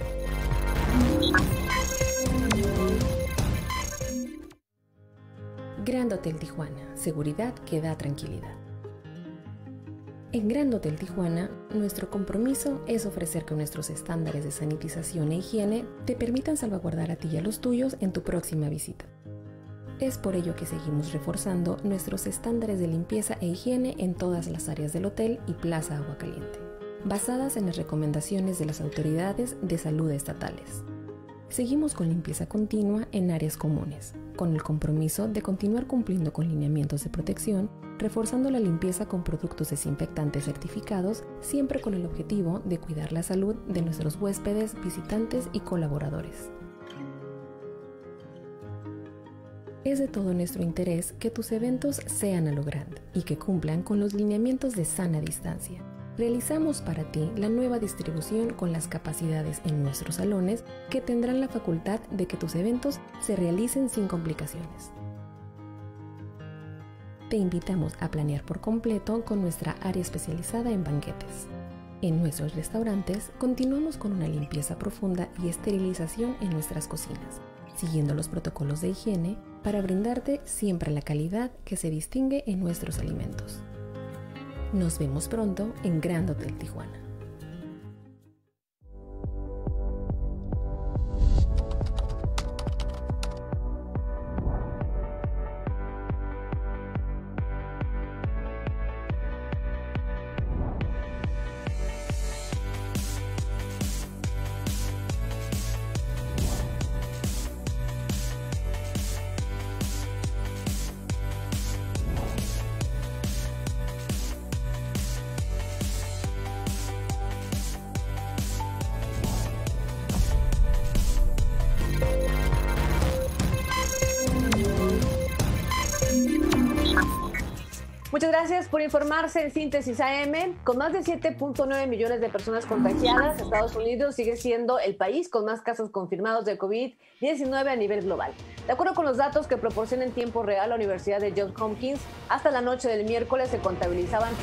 [SPEAKER 14] Gran Hotel Tijuana, seguridad que da tranquilidad. En Gran Hotel Tijuana, nuestro compromiso es ofrecer que nuestros estándares de sanitización e higiene te permitan salvaguardar a ti y a los tuyos en tu próxima visita. Es por ello que seguimos reforzando nuestros estándares de limpieza e higiene en todas las áreas del hotel y Plaza Agua Caliente, basadas en las recomendaciones de las autoridades de salud estatales. Seguimos con limpieza continua en áreas comunes, con el compromiso de continuar cumpliendo con lineamientos de protección, reforzando la limpieza con productos desinfectantes certificados, siempre con el objetivo de cuidar la salud de nuestros huéspedes, visitantes y colaboradores. Es de todo nuestro interés que tus eventos sean a lo grande y que cumplan con los lineamientos de sana distancia. Realizamos para ti la nueva distribución con las capacidades en nuestros salones que tendrán la facultad de que tus eventos se realicen sin complicaciones. Te invitamos a planear por completo con nuestra área especializada en banquetes. En nuestros restaurantes continuamos con una limpieza profunda y esterilización en nuestras cocinas, siguiendo los protocolos de higiene para brindarte siempre la calidad que se distingue en nuestros alimentos. Nos vemos pronto en Grand Hotel Tijuana.
[SPEAKER 1] Muchas gracias por informarse en Síntesis AM. Con más de 7.9 millones de personas contagiadas, Estados Unidos sigue siendo el país con más casos confirmados de COVID-19 a nivel global. De acuerdo con los datos que proporciona en tiempo real la Universidad de Johns Hopkins, hasta la noche del miércoles se contabilizaban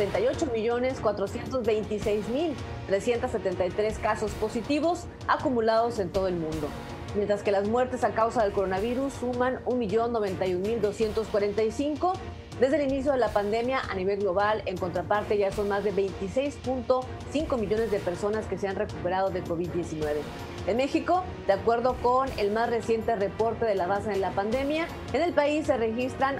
[SPEAKER 1] 38.426.373 casos positivos acumulados en todo el mundo, mientras que las muertes a causa del coronavirus suman 1.091.245 desde el inicio de la pandemia a nivel global. En contraparte, ya son más de 26.5 millones de personas que se han recuperado de COVID-19. En México, de acuerdo con el más reciente reporte de la base en la pandemia, en el país se registran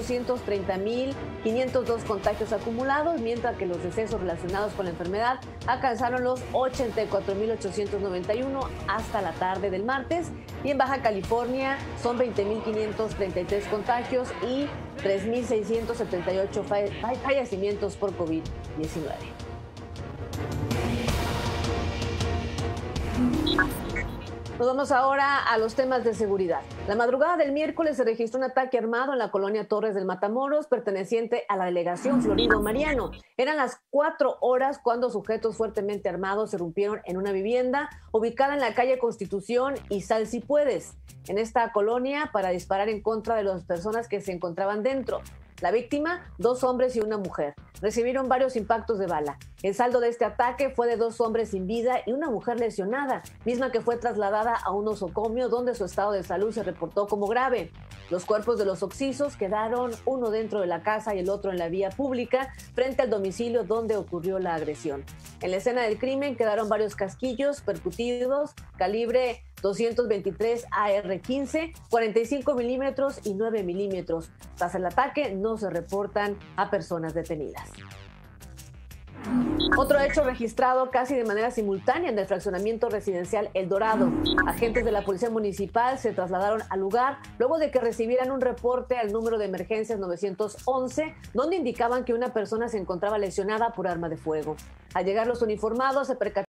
[SPEAKER 1] 830.502 contagios acumulados, mientras que los decesos relacionados con la enfermedad alcanzaron los 84.891 hasta la tarde del martes. Y en Baja California son 20.533 contagios y 3.678 fallecimientos por COVID-19. Nos vamos ahora a los temas de seguridad. La madrugada del miércoles se registró un ataque armado en la colonia Torres del Matamoros, perteneciente a la delegación Florido Mariano. Eran las 4 horas cuando sujetos fuertemente armados se irrumpieron en una vivienda ubicada en la calle Constitución y Sal Si Puedes, en esta colonia, para disparar en contra de las personas que se encontraban dentro. La víctima, 2 hombres y una mujer, recibieron varios impactos de bala. El saldo de este ataque fue de 2 hombres sin vida y una mujer lesionada, misma que fue trasladada a un nosocomio donde su estado de salud se reportó como grave. Los cuerpos de los occisos quedaron, uno dentro de la casa y el otro en la vía pública, frente al domicilio donde ocurrió la agresión. En la escena del crimen quedaron varios casquillos percutidos, calibre 223 AR-15, 45 milímetros y 9 milímetros. Tras el ataque no se reportan a personas detenidas. Otro hecho registrado casi de manera simultánea en el fraccionamiento residencial El Dorado. Agentes de la Policía Municipal se trasladaron al lugar luego de que recibieran un reporte al número de emergencias 911, donde indicaban que una persona se encontraba lesionada por arma de fuego. Al llegar los uniformados se percataron